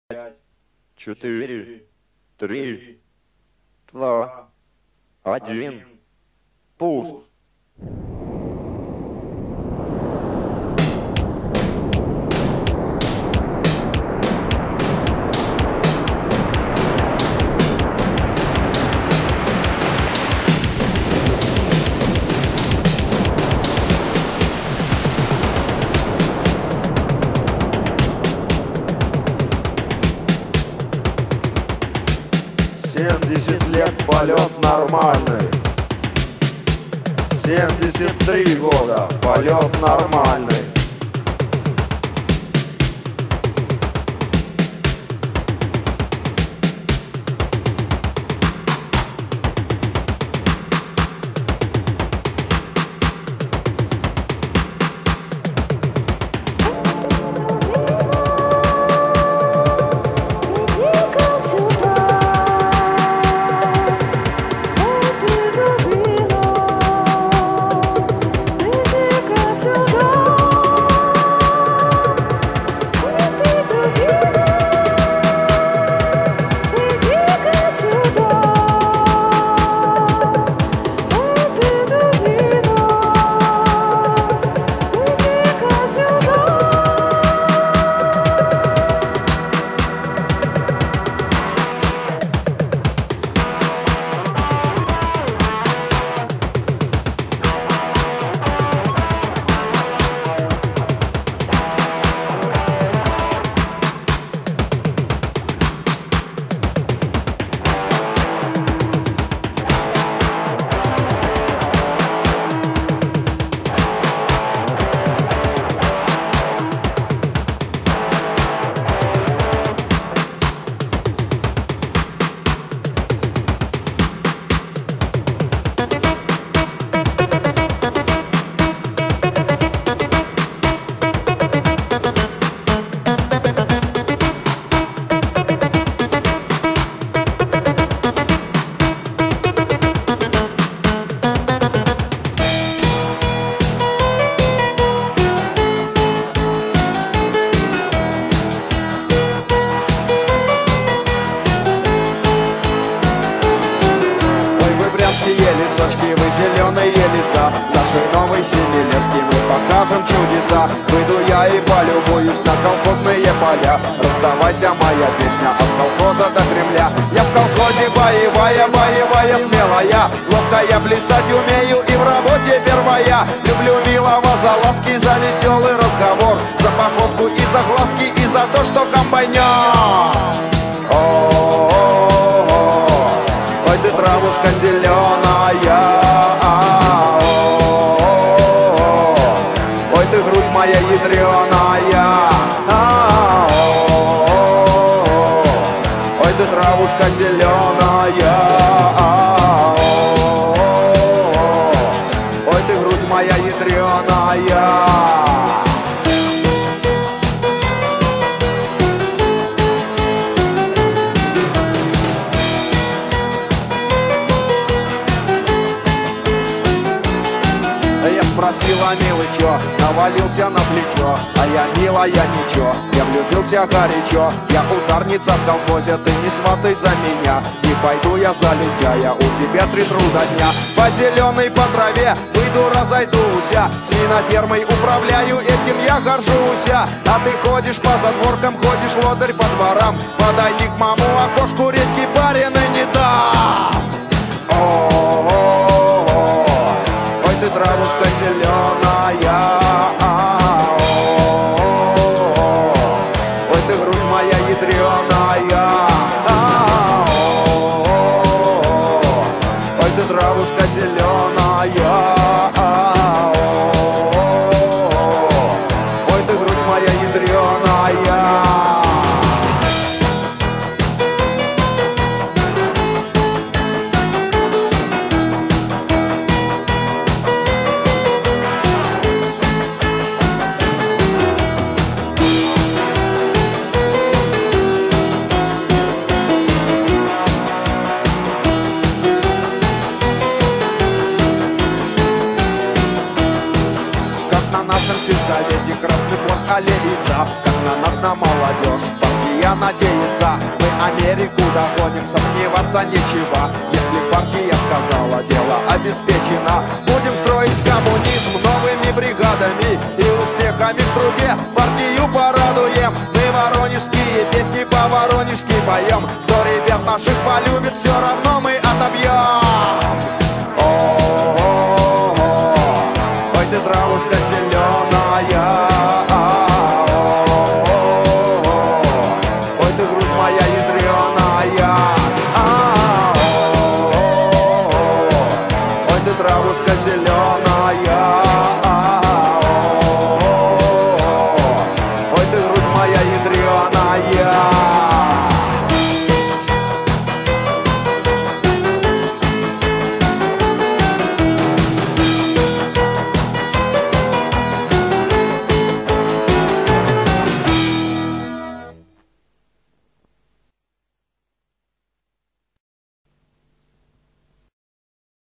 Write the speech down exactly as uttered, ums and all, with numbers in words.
четыре, три, два, один, пуск. семьдесят лет полет нормальный. семьдесят три года полет нормальный. Лесочки, вы зеленые леса, нашей новой семилетки мы покажем чудеса. Выйду я и полюбуюсь на колхозные поля. Раздавайся, моя песня от колхоза до Кремля. Я в колхозе боевая, боевая, смелая, ловкая, плясать умею и в работе первая. Люблю милого за ласки, за веселый разговор, за походку и за глазки, и за то, что комбайнер. Ой, ты травушка зеленая, ой, ты грудь моя ядреная, ой, ты травушка зеленая, ой, ты грудь моя ядреная. Спросила, милый, чё, навалился на плечо, а я, милая, ничего, я влюбился горячо. Я ударница в колхозе, ты не сватай за меня, не пойду я за лентяя, у тебя три труда дня. По зеленой, по траве выйду, разойдуся, свинофермой управляю, этим я горжусь. А ты ходишь по задворкам, ходишь лодырь по дворам, подойди к маму окошку, редьки пареной не дам. О-о-о-о, ой, ты травушка зеленая, ой, ты грудь моя ядреная, ой, ты травушка зеленая, ой, ты грудь моя ядреная. Совете красный флаг аллеется, как на нас, на молодежь, партия партия надеется, мы Америку догоним, сомневаться нечего. Если партия сказала, дело обеспечено. Будем строить коммунизм новыми бригадами и успехами в труде партию порадуем. Мы воронежские песни по-воронежски поем. Кто ребят наших полюбит, все равно мы отобьем.